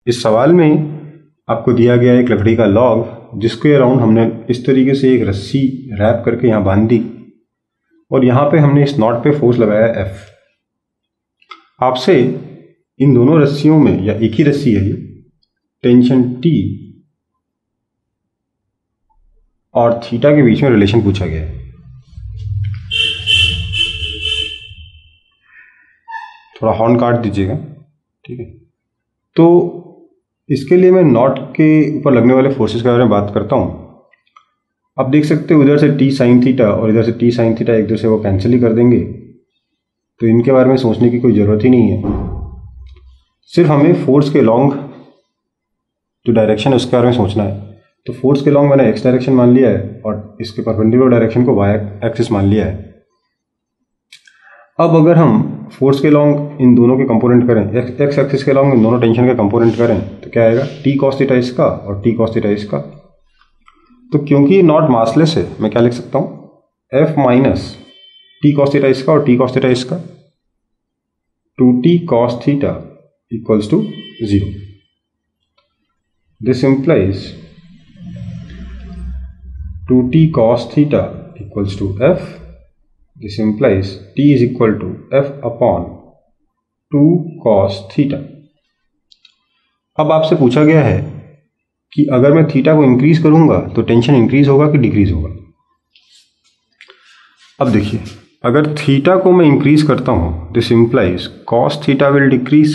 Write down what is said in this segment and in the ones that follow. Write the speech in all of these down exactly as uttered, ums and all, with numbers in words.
इस सवाल में आपको दिया गया एक लकड़ी का लॉग जिसके अराउंड हमने इस तरीके से एक रस्सी रैप करके यहाँ बांध दी और यहाँ पे हमने इस नॉट पे फोर्स लगाया एफ। आपसे इन दोनों रस्सियों में, या एक ही रस्सी है ये, टेंशन टी और थीटा के बीच में रिलेशन पूछा गया है। थोड़ा हॉर्न काट दीजिएगा, ठीक है। तो इसके लिए मैं नॉट के ऊपर लगने वाले फोर्सेस के बारे में बात करता हूँ। आप देख सकते हो उधर से टी साइन थीटा और इधर से टी साइन थीटा एक दूसरे को कैंसिल ही कर देंगे, तो इनके बारे में सोचने की कोई ज़रूरत ही नहीं है। सिर्फ हमें फोर्स के लॉन्ग जो डायरेक्शन है उसके बारे में सोचना है। तो फोर्स के लॉन्ग मैंने एक्स डायरेक्शन मान लिया है और इसके परपेंडिकुलर डायरेक्शन को वाई एक्सिस मान लिया है। अब अगर हम फोर्स के लॉन्ग इन दोनों के कंपोनेंट करें, एक्स एक्सिस के लॉन्ग इन दोनों टेंशन के कंपोनेंट करें, तो क्या आएगा? टी कॉस थीटा इसका और टी कॉस थीटा इसका। तो क्योंकि ये नॉट मासलेस है, मैं क्या लिख सकता हूँ? F minus T cos theta इसका और टी कॉस थीटा इसका, two T cos theta equals to zero. This implies two T cos theta equals to f. This implies t is equal to f upon two cos theta. अब आपसे पूछा गया है कि अगर मैं थीटा को इंक्रीज करूंगा तो टेंशन इंक्रीज होगा कि डिक्रीज होगा। अब देखिए, अगर थीटा को मैं इंक्रीज करता हूं, this implies cos theta will decrease.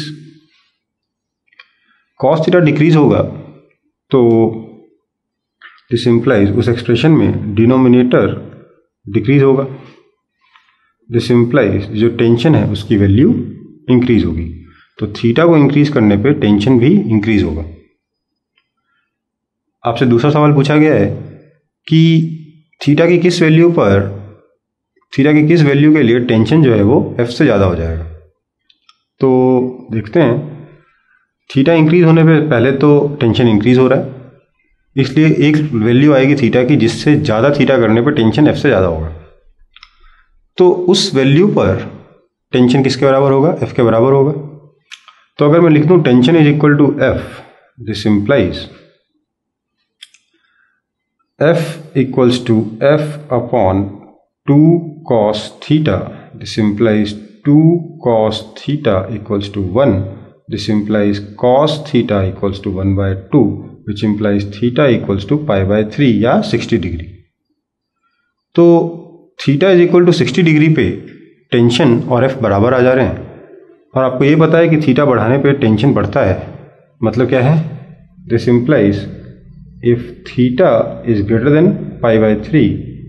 cos theta decrease होगा तो दिस implies उस एक्सप्रेशन में डिनोमिनेटर डिक्रीज होगा। दिस implies जो टेंशन है उसकी वैल्यू इंक्रीज होगी। तो थीटा को इंक्रीज करने पे टेंशन भी इंक्रीज होगा। आपसे दूसरा सवाल पूछा गया है कि थीटा की किस वैल्यू पर, थीटा की किस वैल्यू के लिए टेंशन जो है वो एफ से ज़्यादा हो जाएगा। तो देखते हैं, थीटा इंक्रीज होने पे पहले तो टेंशन इंक्रीज हो रहा है, इसलिए एक वैल्यू आएगी थीटा की जिससे ज़्यादा थीटा करने पर टेंशन एफ से ज़्यादा होगा। तो उस वैल्यू पर टेंशन किसके बराबर होगा? एफ के बराबर होगा। तो अगर मैं लिख दूं tension is equal to F, this implies F equals to F upon two cos theta, this implies two cos theta equals to one, this implies cos theta equals to one by two, which implies theta equals to pi by three या sixty degree. तो theta is equal to sixty degree पे tension और F बराबर आ जा रहे हैं, और आपको ये पता है कि थीटा बढ़ाने पे टेंशन बढ़ता है। मतलब क्या है? This implies if theta is greater than pi by three,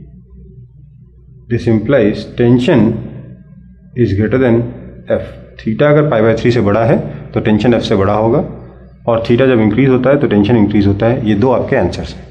this implies tension is greater than F. Theta अगर पाई बाय थ्री से बड़ा है तो टेंशन एफ से बड़ा होगा, और थीटा जब इंक्रीज होता है तो टेंशन इंक्रीज होता है। ये दो आपके आंसर्स हैं।